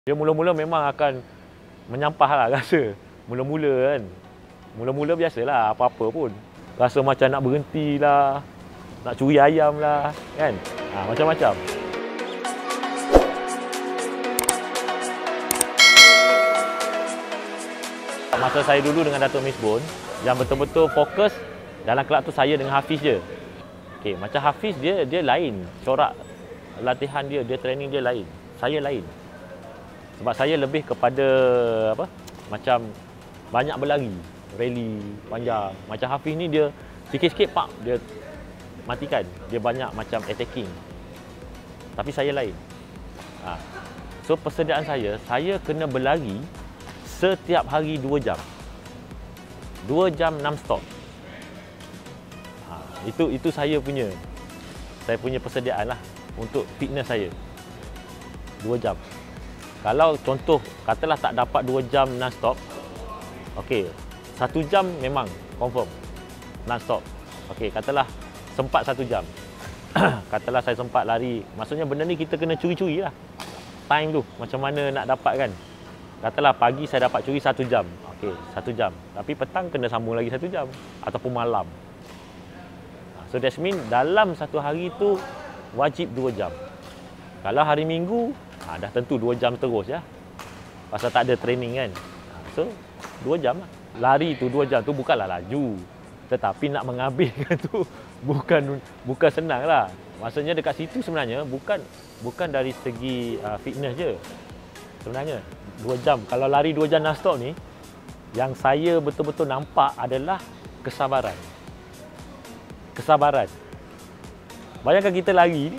Dia mula-mula memang akan menyampah lah rasa. Mula-mula kan. Mula-mula biasalah apa-apa pun. Rasa macam nak berhenti lah, nak curi ayam lah, kan? Macam-macam. Masa saya dulu dengan Dato' Misbun, yang betul-betul fokus dalam kelab tu saya dengan Hafiz je. Okey, macam Hafiz dia lain. Corak latihan dia training dia lain. Saya lain. Sebab saya lebih kepada apa? Macam banyak berlari, rally panjang. Macam Hafiz ni dia sikit-sikit pak dia matikan. Dia banyak macam attacking. Tapi saya lain. So persediaan saya kena berlari setiap hari 2 jam. 2 jam non-stop. Itu saya punya persediaan lah untuk fitness saya. 2 jam. Kalau contoh katalah tak dapat 2 jam non-stop, okey, 1 jam memang confirm non-stop. Okey, katalah sempat 1 jam. Katalah saya sempat lari, maksudnya benda ni kita kena curi-curi lah. Time tu macam mana nak dapat kan. Katalah pagi saya dapat curi 1 jam. Okey, 1 jam. Tapi petang kena sambung lagi 1 jam. Ataupun malam. So that mean dalam satu hari tu wajib 2 jam. Kalau hari Minggu, dah tentu 2 jam terus ya. Pasal tak ada training kan. So 2 jam lah. Lari tu 2 jam tu bukanlah laju. Tetapi nak menghabiskan tu bukan senang lah. Maksudnya dekat situ sebenarnya bukan dari segi fitness je. Sebenarnya 2 jam. Kalau lari 2 jam non-stop ni, yang saya betul-betul nampak adalah kesabaran. Kesabaran. Bayangkan kita lari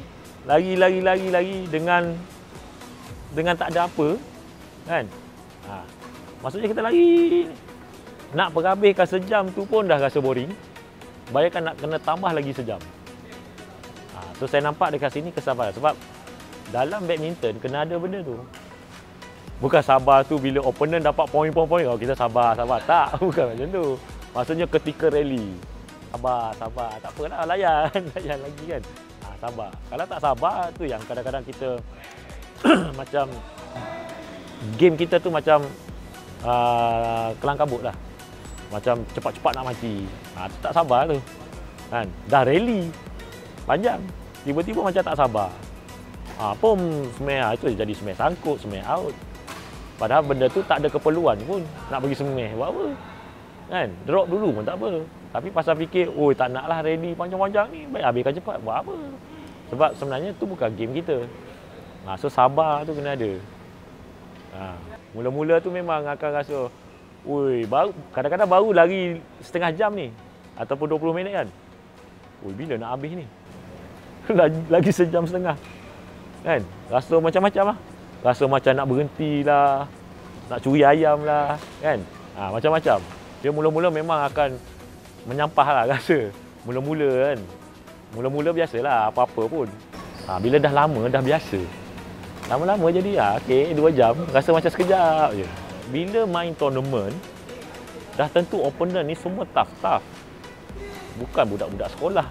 dengan tak ada apa, kan? Maksudnya kita lari nak berhabiskan sejam tu pun dah rasa boring. Bayangkan nak kena tambah lagi sejam. So saya nampak dekat sini kesabaran. Sebab dalam badminton kena ada benda tu. Bukan sabar tu bila opponent dapat poin-poin, kita sabar. Tak, bukan macam tu. Maksudnya ketika rally, sabar. Tak apalah, layan lagi kan. Sabar. Kalau tak sabar tu yang kadang-kadang kita macam game kita tu macam kelang kabut lah. Macam cepat-cepat nak mati. Tak sabar tu. Kan? Dah rally panjang. Tiba-tiba macam tak sabar. Smash itu jadi smash sangkut, smash out. Padahal benda tu tak ada keperluan pun nak bagi smash. Buat apa? Kan? Drop dulu pun tak apa. Tapi pasal fikir, tak naklah rally panjang-panjang ni, baik habiskan cepat. Buat apa? Sebab sebenarnya tu bukan game kita. So sabar tu kena ada. Mula-mula tu memang akan rasa, kadang-kadang baru lari setengah jam ni ataupun 20 minit kan. Bila nak habis ni? Lagi sejam setengah. Kan? Rasa macam-macam lah. Rasa macam nak berhenti lah, nak curi ayam lah, kan? Macam-macam. Dia mula-mula memang akan menyampah lah rasa. Mula-mula kan. Mula-mula biasalah apa-apa pun. Bila dah lama, dah biasa. Lama-lama jadi, 2 jam, rasa macam sekejap je. Bila main tournament, dah tentu opponent ni semua tough. Bukan budak-budak sekolah.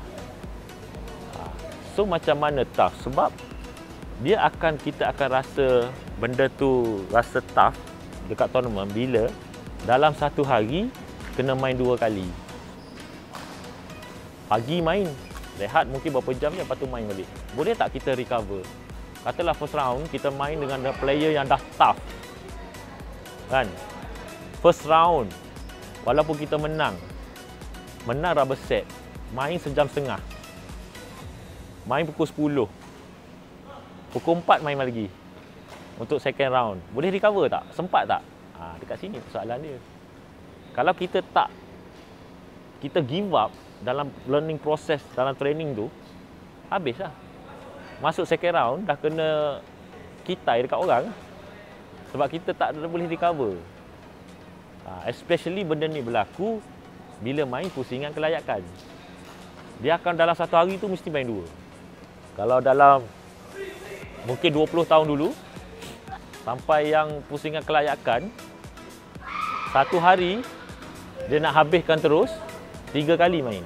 So macam mana tough? Sebab kita akan rasa benda tu rasa tough dekat tournament bila dalam satu hari kena main 2 kali. Pagi main, rehat mungkin berapa jam je, lepas tu main balik. Boleh tak kita recover? Katalah first round kita main dengan player yang dah tough. Kan? First round, walaupun kita menang rubber set, main sejam setengah. Main pukul 10. Pukul 4 main lagi. Untuk second round. Boleh recover tak? Sempat tak? Dekat sini persoalan dia. Kalau kita give up dalam learning process, dalam training tu, habislah. Masuk second round, dah kena kitai dekat orang. Sebab kita tak boleh recover. Especially benda ni berlaku bila main pusingan kelayakan. Dia akan dalam satu hari tu mesti main 2. Kalau dalam mungkin 20 tahun dulu, sampai yang pusingan kelayakan, satu hari dia nak habiskan terus 3 kali main.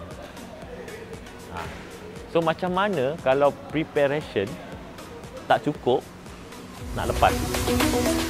So macam mana kalau preparation tak cukup, nak lepas.